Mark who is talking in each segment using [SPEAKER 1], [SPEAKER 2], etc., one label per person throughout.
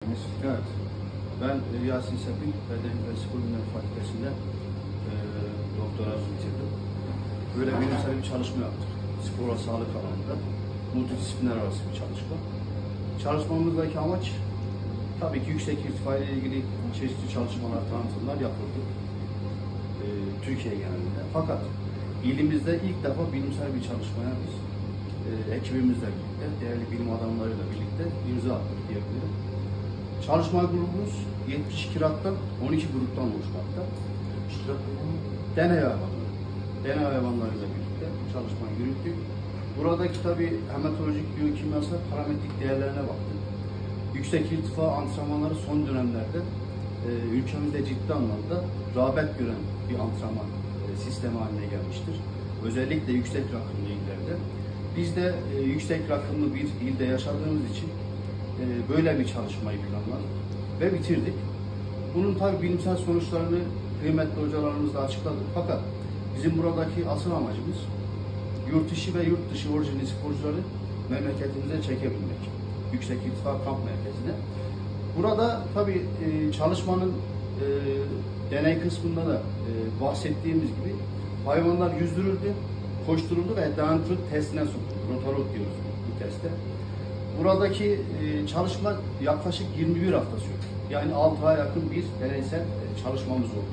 [SPEAKER 1] bitirmişsiniz.
[SPEAKER 2] Evet. Ben Yasin Sepik, Beden ve Spor Bilimleri Fakültesi'nde doktorası bitirdim. Böyle bilimsel bir çalışma yaptık. Spor ve sağlık alanında. Multidisipliner arası bir çalışma. Çalışmamızdaki amaç tabii ki yüksek irtifa ile ilgili çeşitli çalışmalar, tanıtımlar yapıldı. Türkiye genelinde. Fakat ilimizde ilk defa bilimsel bir çalışmaya biz ekibimizle birlikte, değerli bilim adamlarıyla birlikte imza attık diyebilirim. Çalışma grubumuz 72 rattan 12 gruptan oluşmakta. Deney hayvanları. Deney hayvanlarıyla birlikte çalışmayı yürüttük. Buradaki tabii hematolojik, biyokimyasal, parametrik değerlerine baktık. Yüksek irtifa antrenmanları son dönemlerde ülkemizde ciddi anlamda rağbet gören bir antrenman sistemi haline gelmiştir. Özellikle yüksek rakımlı illerde. Biz de yüksek rakımlı bir ilde yaşadığımız için böyle bir çalışmayı planladık ve bitirdik. Bunun tabii bilimsel sonuçlarını kıymetli hocalarımız da açıkladı. Fakat bizim buradaki asıl amacımız yurt içi ve yurt dışı orijinli sporcuları memleketimize çekebilmek. Yüksek irtifa kamp merkezine. Burada tabii çalışmanın deney kısmında da bahsettiğimiz gibi hayvanlar yüzdürüldü, koşturuldu ve dayanıklılık testine sokuldu. Rotalog diyoruz bu teste. Buradaki çalışma yaklaşık 21 hafta sürdü. Yani 6 aya yakın bir deneysel çalışmamız oldu.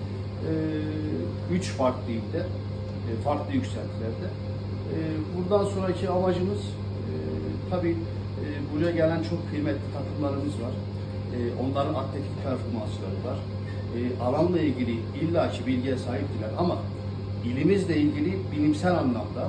[SPEAKER 2] 3 farklı ilde, farklı yükseltilerde. Buradan sonraki amacımız tabii buraya gelen çok kıymetli takımlarımız var. Onların atletik performansları var. Alanla ilgili illaki bilgiye sahiptiler ama ilimizle ilgili bilimsel anlamda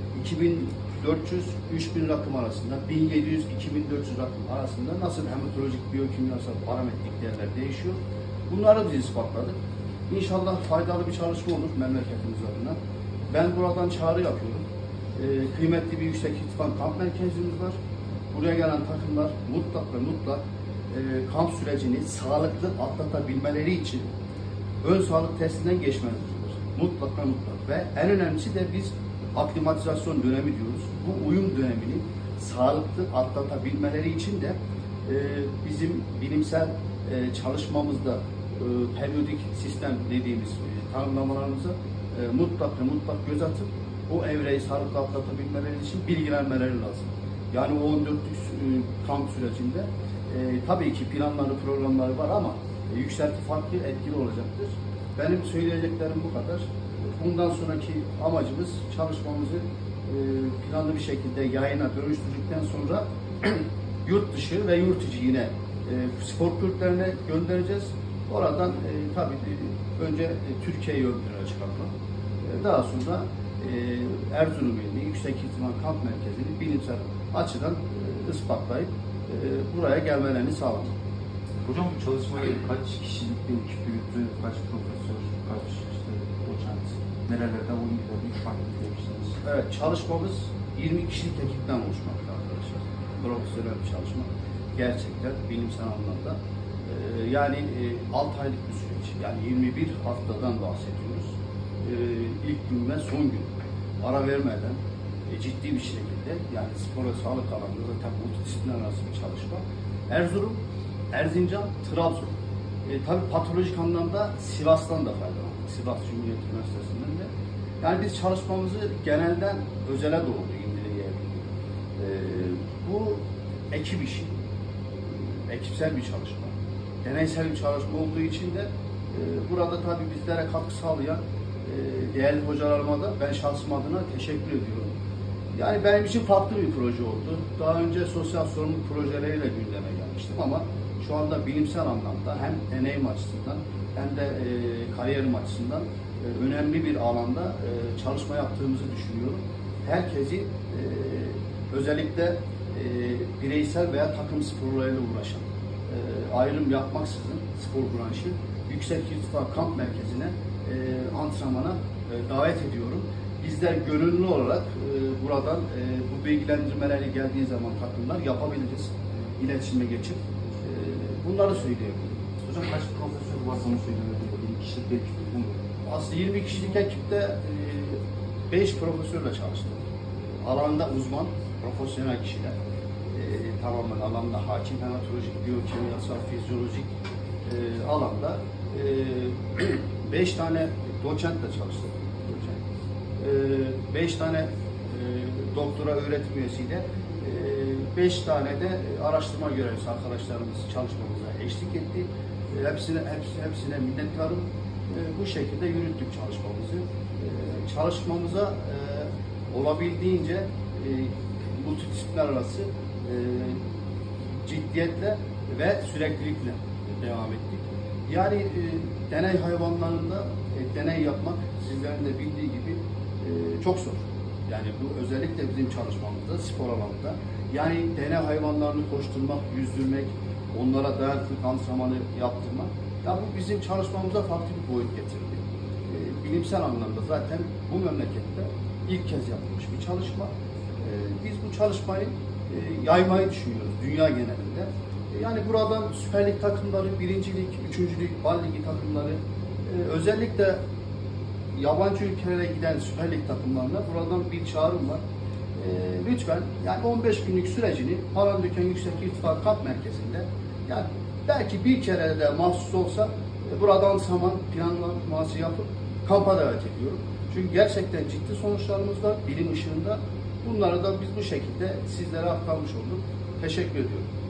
[SPEAKER 2] 2400-3000 rakım arasında, 1700-2400 rakım arasında nasıl hematolojik, biyokimyasal, parametrik değerler değişiyor. Bunları biz ispatladık. İnşallah faydalı bir çalışma olur memleketimiz adına. Ben buradan çağrı yapıyorum. Kıymetli bir yüksek irtifa kamp merkezimiz var. Buraya gelen takımlar mutlak ve mutlak kamp sürecini sağlıklı atlatabilmeleri için ön sağlık testinden geçmelidirler. Mutlak ve mutlak. Ve en önemlisi de biz aklimatizasyon dönemi diyoruz. Bu uyum dönemini sağlıklı atlatabilmeleri için de bizim bilimsel çalışmamızda periyodik sistem dediğimiz tanımlamalarımızı mutlak ve mutlak göz atıp o evreyi sağlıklı atlatabilmeleri için bilgilenmeleri lazım. Yani o 14'lük kamp sürecinde tabii ki planları, programları var ama yükselti farklı etkili olacaktır. Benim söyleyeceklerim bu kadar. Bundan sonraki amacımız çalışmamızı planlı bir şekilde yayına dönüştürdükten sonra yurt dışı ve yurt içi yine spor kulüplerine göndereceğiz. Oradan tabii önce Türkiye'yi ön plana çıkartmak. Daha sonra Erzurum ilini Yüksek İrtifa Kamp Merkezi'ni bilimsel açıdan ispatlayıp buraya gelmelerini sağlamak.
[SPEAKER 1] Hocam bu çalışmayı kaç kişilik bir ekip yürüttü, kaç profesör, kaç doçent, nerelerde oyuncular, üç farklı demiştiniz?
[SPEAKER 2] Evet, çalışmamız 20 kişilik ekipten oluşmakta arkadaşlar. Profesyonel bir çalışma. Gerçekten bilimsel anlamda. Yani 6 aylık bir süreç. Yani 21 haftadan bahsediyoruz. İlk gün ve son gün ara vermeden ciddi bir şekilde yani spor ve sağlık alanında zaten multidisipliner arası bir çalışma. Erzurum, Erzincan, Trabzon. Tabii patolojik anlamda Sivas'tan da faydalandık. Sivas Cumhuriyet Üniversitesi'nden de. Yani biz çalışmamızı genelden özele doğru indirgeyebildik. Bu ekip işi, ekipsel bir çalışma, deneysel bir çalışma olduğu için de burada tabii bizlere katkı sağlayan değerli hocalarıma da ben şahsım adına teşekkür ediyorum. Yani benim için farklı bir proje oldu. Daha önce sosyal sorumluluk projeleriyle gündeme gelmiştim ama şu anda bilimsel anlamda hem deneyim açısından hem de kariyerim açısından önemli bir alanda çalışma yaptığımızı düşünüyorum. Herkesi özellikle bireysel veya takım sporlarıyla uğraşan, ayrım yapmaksızın spor branşı Yüksek İrtifa Kamp Merkezi'ne antrenmana davet ediyorum. Bizler gönüllü olarak buradan bu bilgilendirmeleri geldiği zaman takımlar yapabiliriz. İletişime geçip bunları söyleyebilirim.
[SPEAKER 1] Hocam kaç profesör var onu söylemedi? 20 kişilik bir ekip mi?
[SPEAKER 2] Aslında 20 kişilik ekipte 5 profesörle çalıştım. Alanında uzman, profesyonel kişiler. tamamen alanda hakim, hematolojik, biyokimyasal, fizyolojik alanda 5 tane doçentle çalıştık. 5 tane doktora öğretim üyesiyle 5 tane de araştırma görevlisi arkadaşlarımız çalışmamıza eşlik etti. Hepsine minnettarım. Bu şekilde yürüttük çalışmamızı. Çalışmamıza olabildiğince multidisipliner arası ciddiyetle ve süreklilikle devam ettik. Yani deney hayvanlarında deney yapmak sizlerin de bildiği gibi çok zor. Yani bu özellikle bizim çalışmamızda, spor alanında. Yani deney hayvanlarını koşturmak, yüzdürmek, onlara dayanıklılık antrenmanı yaptırmak. Ya bu bizim çalışmamıza farklı bir boyut getirdi. Bilimsel anlamda zaten bu memlekette ilk kez yapılmış bir çalışma. Biz bu çalışmayı yaymayı düşünüyoruz dünya genelinde. Yani buradan Süper Lig takımları, 1. Lig, 3. Lig, Bal Ligi takımları, özellikle yabancı ülkelere giden Süper Lig takımlarına buradan bir çağrım var. Lütfen yani 15 günlük sürecini Palandöken Yüksek İrtifa Kamp Merkezi'nde, yani belki bir kere de mahsus olsa buradan zaman planlaması yapıp kampa davet ediyorum. Çünkü gerçekten ciddi sonuçlarımız var bilim ışığında. Bunları da biz bu şekilde sizlere aktarmış olduk. Teşekkür ediyorum.